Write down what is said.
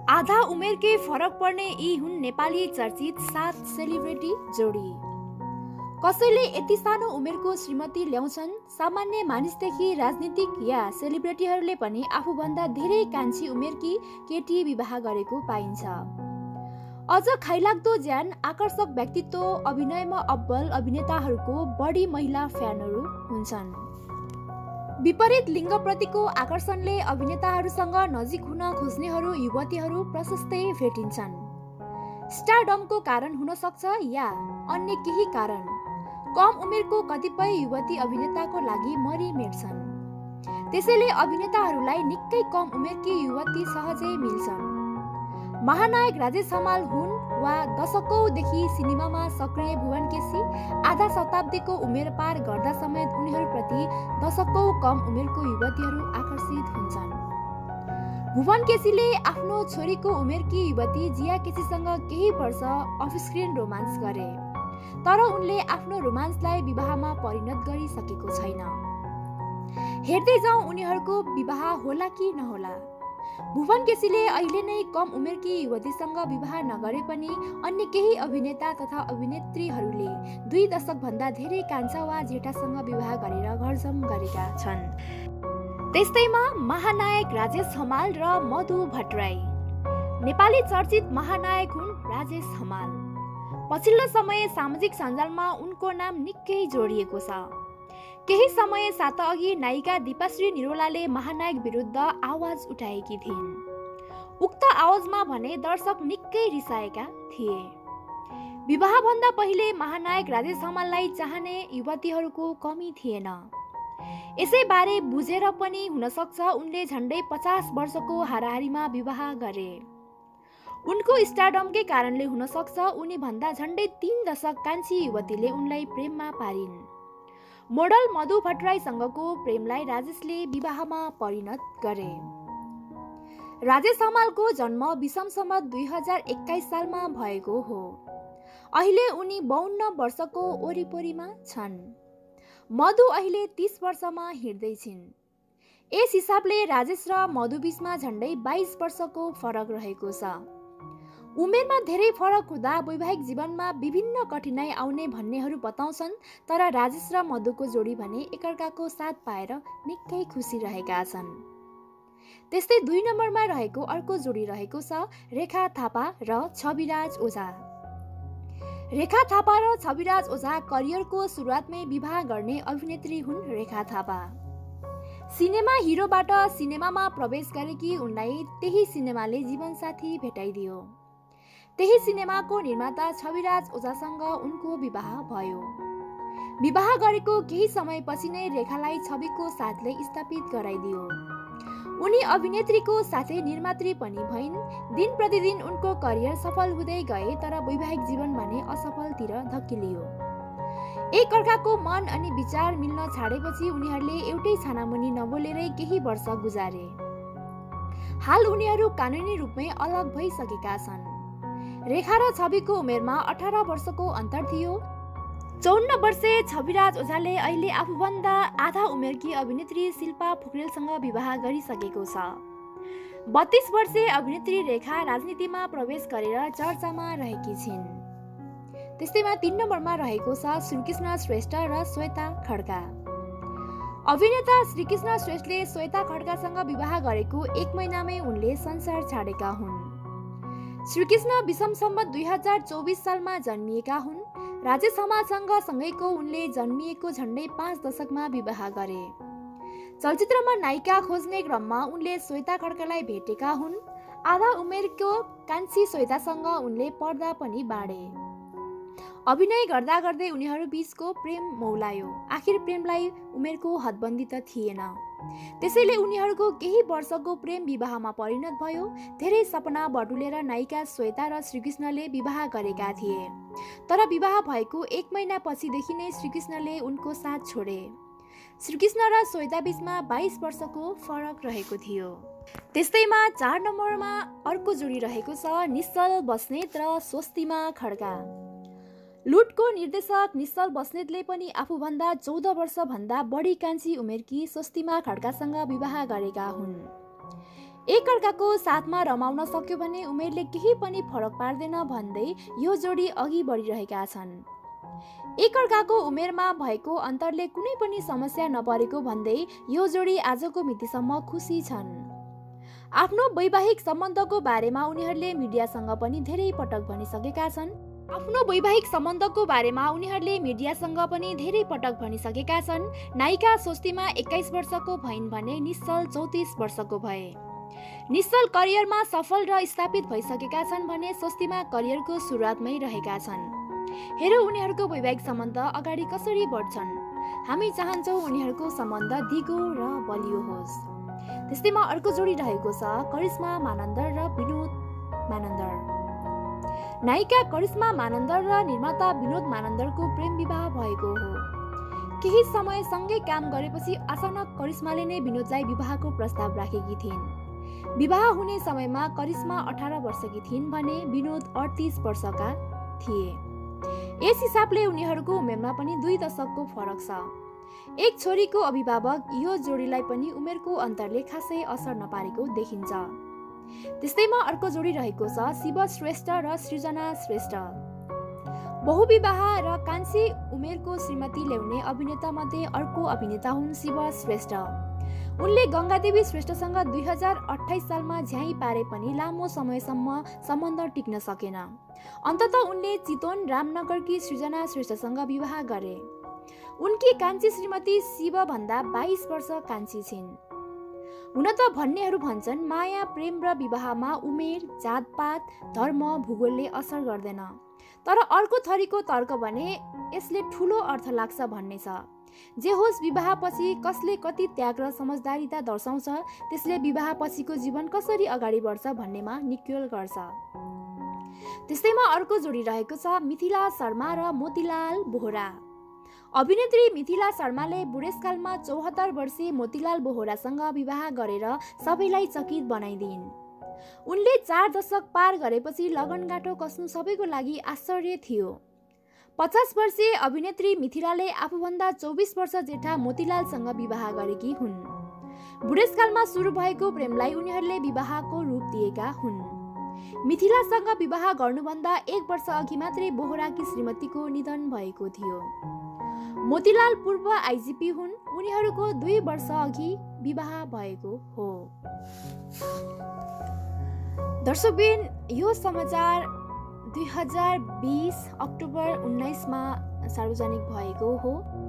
आधा उमेरकै फरक पर्ने यी हुन् नेपाली चर्चित 7 सेलिब्रिटी जोडी। कसैले यति सानो उमेरको श्रीमती ल्याउँछन्। सामान्य मानिसदेखि राजनीतिक या सेलिब्रिटीहरूले पनि आफूभन्दा धेरै कान्छी उमेरकी केटी विवाह गरेको पाइन्छ। अझ खाइलाग्दो ज्यान आकर्षक व्यक्तित्व अभिनयमा अब्बल अभिनेताहरूको बढी महिला फ्यानहरू हुन्छन्। विपरीत लिङ्गप्रतिको आकर्षणले अभिनेताहरूसँग नजिक हुन खोज्नेहरू युवतीहरू प्रशस्तै भेटिन्छन्। स्टारडमको कारण हुन सक्छ या अन्य केही कारण कम उमेरको कतिपय युवती अभिनेताको लागि मरिमेट्छन्। त्यसैले अभिनेताहरूलाई निकै कम उमेरकी युवती सहजै मिल्छन्। महानायक राजेश हमाल हुन् वा दशकौंदेखि सिनेमामा सक्रिय भुवन केसी आधा शताब्दीको उमेर पार गर्दा समेत उनीहरूप्रति दशकौं कम उमेरको युवतीहरू आकर्षित हुन्छन्। भुवन केसीले आफ्नो छोरीको उमेरकी युवती जिया केसीसँग केही वर्ष अफस्क्रिन रोमान्स गरे, तर उनले आफ्नो रोमान्सलाई विवाहमा परिणत गरिसकेको छैन। हेर्दै जाउँ उनीहरूको विवाह होला कि नहोला। भुवन केसीले अहिले नै कम उमेरकी युवतीसँग विवाह नगरे पनि अन्य केही अभिनेता तथा अभिनेत्रीहरूले 2 दशक भन्दा धेरै कान्छा वा जेठासँग विवाह गरेर घरजम गरेका छन्। त्यस्तैमा महानायक राजेश हमाल र मधु भट्टराई। नेपाली चर्चित महानायक हुन् राजेश हमाल। पछिल्लो समय सामाजिक सञ्जालमा उनको नाम निकै जोडिएको छ। केही समय साता अघि नायिका दीपाश्री निरोलाले महानायक विरुद्ध आवाज उठाएकी थिइन्। उक्त आवाजमा भने दर्शक निकै रिसाएका थिए। विवाहभन्दा पहिले महानायक राजेश हमाललाई चाहने युवतीहरूको कमी थिएन। यसैबारे बुझेर पनि हुन सक्छ उनले झन्डै 50 वर्षको हाराहारीमा विवाह गरे। उनको स्टारडमकै कारणले हुन सक्छ उनी भन्दा झन्डै 3 दशक कान्छी युवतीले उनलाई प्रेममा पारिन्। मोडल मधु भट्टराईसँगको प्रेमलाई राजेशले विवाहमा परिणत गरे। राजेश हमालको जन्म विषम सम्वत 2021 सालमा भएको हो। अहिले उनी 52 वर्षको वरिपरिमा छन्। मधु अहिले 30 वर्षमा हिँड्दैछिन्। यस हिसाबले राजेश र मधु बीचमा झन्डै 22 वर्षको फरक रहेको छ। उमेरमा धेरै फरक हुँदा वैवाहिक जीवनमा विभिन्न कठिनाई आउने भन्नेहरू बताउँछन्, तर राजेश र मधुको जोडी भने एकअर्काको साथ पाएर निकै खुसी रहेका छन्। त्यस्तै 2 नम्बरमा रहेको अर्को जोडी रहेको छ रेखा थापा र छविराज ओझा। रेखा थापा र छविराज ओझा करियरको सुरुवातमै विवाह गर्ने अभिनेत्री हुन्। रेखा थापा सिनेमा हिरोबाट सिनेमामा प्रवेश गरेकी उनलाई त्यही सिनेमाले जीवनसाथी भेटाइदियो। त्यही सिनेमाको निर्माता छविराज ओझासँग उनको विवाह भयो। विवाह गरेको केही समयपछि नै रेखालाई छविको साथले स्थापित गराइदियो। उनी अभिनेत्रीको साथै निर्मात्री पनि भइन्। दिन प्रतिदिन उनको करियर सफल हुँदै गए, तर वैवाहिक जीवन भने असफलतिर धकेलियो। एक अर्काको मन अनि विचार मिल्न छाडेपछि उनीहरूले एउटै छानामुनि नबोलेरै केही वर्ष गुजारे। हाल उनीहरू कानुनी रूपमै अलग भइसकेका छन्। रेखा र छविको उमेरमा 18 वर्षको अन्तर थियो। 54 वर्षीय छविराज ओझाले अहिले आफूभन्दा आधा उमेरकी अभिनेत्री शिल्पा पोखरेलसँग विवाह गरिसकेको छ। 32 वर्षीय अभिनेत्री रेखा राजनीतिमा प्रवेश गरेर चर्चामा रहेकी छिन्। त्यस्तैमा 3 नम्बरमा रहेको छ श्रीकृष्ण श्रेष्ठ र श्वेता खड्का। अभिनेता श्रीकृष्ण श्रेष्ठले श्वेता खड्कासँग विवाह गरेको 1 महिनामै उनले संसार छाडेका हुन्। श्रीकृष्ण विषम सम्वत 2024 सालमा जन्मिएका हुन्। राजेश हमालसँग सँगैको उनले जन्मिएको झन्डै 5 दशकमा विवाह गरे। चलचित्रमा नायिका खोज्ने क्रममा उनले श्वेता खड्कालाई भेटेका हुन्। आधा उमेरको कान्छी श्वेतासँग उनले पर्दा पनि बाँडे। अभिनय गर्दा गर्दै उनीहरू बीचको प्रेम मौलायो। आखिर प्रेमलाई उमेरको हदबन्दी त थिएन। त्यसैले उनीहरूको केही वर्षको प्रेम विवाहमा परिणत भयो। धेरै सपना बटुलेर नायिका श्वेता र श्रीकृष्णले विवाह गरेका थिए, तर विवाह भएको 1 महिनापछिदेखि नै श्रीकृष्णले उनको साथ छोडे। श्रीकृष्ण र श्वेता बीचमा 22 वर्षको फरक रहेको थियो। त्यस्तैमा 4 नम्बरमा अर्को जोडी रहेको छ निश्चल बस्नेत र स्वस्तिमा खड्का। लुटको निर्देशक निश्चल बस्नेतले पनि आफूभन्दा 14 वर्ष भन्दा बढी कान्छी उमेरकी स्वस्तिमा खड्कासँग विवाह गरेका हुन्। एकअर्काको साथमा रमाउन सक्यो भने उमेरले केही पनि फरक पार्दैन भन्दै यो जोडी अघि बढिरहेका छन्। एकअर्काको उमेरमा भएको अन्तरले कुनै पनि समस्या नपरेको भन्दै यो जोडी आजको मितिसम्म खुसी छन्। आफ्नो वैवाहिक सम्बन्धको बारेमा उनीहरूले मिडियासँग पनि धेरै पटक भनिसकेका छन्। नायिका स्वस्तिमा 21 वर्षको भइन् भने निश्चल 34 वर्षको भए। निश्चल करियरमा सफल र स्थापित भइसकेका छन् भने स्वस्तिमा करियरको सुरुवातमै रहेका छन्। हेरौँ उनीहरूको वैवाहिक सम्बन्ध अगाडि कसरी बढ्छन्। हामी चाहन्छौँ उनीहरूको सम्बन्ध दिगो र बलियो होस्। त्यस्तैमा अर्को जोडी रहेको छ करिश्मा मानन्दर र विनोद मानन्दर। नायिका करिश्मा मानन्दर र निर्माता विनोद मानन्दरको प्रेम विवाह भएको हो। केही समय सँगै काम गरेपछि अचानक करिश्माले नै विनोदलाई विवाहको प्रस्ताव राखेकी थिइन्। विवाह हुने समयमा करिश्मा 18 वर्षकी थिइन् भने विनोद 38 वर्षका थिए। यस हिसाबले उनीहरूको उमेरमा पनि 2 दशकको फरक छ। एक छोरीको अभिभावक यो जोडीलाई पनि उमेरको अन्तरले खासै असर नपारेको देखिन्छ। त्यस्तैमा अर्को जोडी रहेको छ शिव श्रेष्ठ र सृजना श्रेष्ठ। बहुविवाह र कान्छी उमेरको श्रीमती ल्याउने अभिनेता मध्ये अर्को अभिनेता हुन् शिव श्रेष्ठ। उनले गङ्गादेवी श्रेष्ठसँग 2028 सालमा झ्याइ पारे पनि लामो समयसम्म सम्बन्ध टिक्न सकेन। अन्ततः उनले चितवन रामनगरकी सृजना श्रेष्ठसँग विवाह गरे। उनकी कान्छी श्रीमती शिवभन्दा 22 वर्ष कान्छी छिन्। हुन त भन्नेहरू भन्छन् माया, प्रेम र विवाहमा उमेर, जातपात, धर्म, भूगोलले असर गर्दैन। तर अर्को थरीको तर्क भने यसले ठूलो अर्थ लाग्छ भन्ने छ। जे होस्, विवाहपछि कसले कति त्याग र समझदारीता दर्शाउँछ त्यसले विवाहपछिको जीवन कसरी अगाडि बढ्छ भन्नेमा निक्योल गर्छ। त्यस्तैमा अर्को जोडी रहेको छ मिथिला शर्मा र मोतीलाल बोहरा। अभिनेत्री मिथिला शर्माले बुढेसकालमा 74 वर्षीय मोतीलाल बोहरासँग विवाह गरेर सबैलाई चकित बनाइदिइन्। उनले 4 दशक पार गरेपछि लगनगाँठो कस्नु सबैको लागि आश्चर्य थियो। 50 वर्षीय अभिनेत्री मिथिलाले आफूभन्दा 24 वर्ष जेठा मोतीलालसँग विवाह गरेकी हुन्। बुढेसकालमा सुरु भएको प्रेमलाई उनीहरूले विवाहको रूप दिएका हुन्। मिथिलासँग विवाह गर्नुभन्दा 1 वर्ष अघि मात्रै बोहराकी श्रीमतीको निधन भएको थियो। मोतीलाल पूर्व आइजिपी हुन्। उनीहरूको 2 वर्ष अघि विवाह भएको हो। दर्शकबिन, यो समाचार 2020 अक्टोबर 19 मा सार्वजनिक भएको हो।